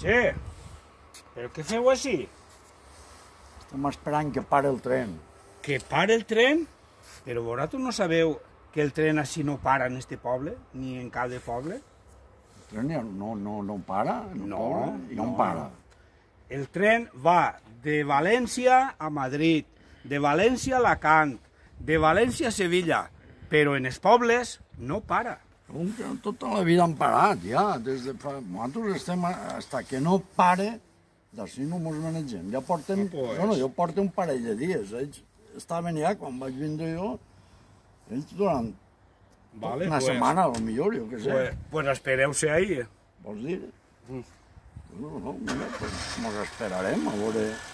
Che, però què feu així? Estem esperant que pare el tren. Que para el tren? Però vosaltres no sabeu que el tren així no para en este poble, ni en cada poble? El tren no para, no para. El tren va de València a Madrid, de València a Alacant, de València a Sevilla, però en els pobles no para. Tota la vida han parat, ja. Nosaltres estem, hasta que no pare, d'ací no mos manegem. Ja portem, jo porto un parell de dies. Ells estaven ja, quan vaig vindre jo, ells durant una setmana, potser, jo què sé. Pues espereu-se ahí. Vols dir? No, mira, pues mos esperarem, a veure...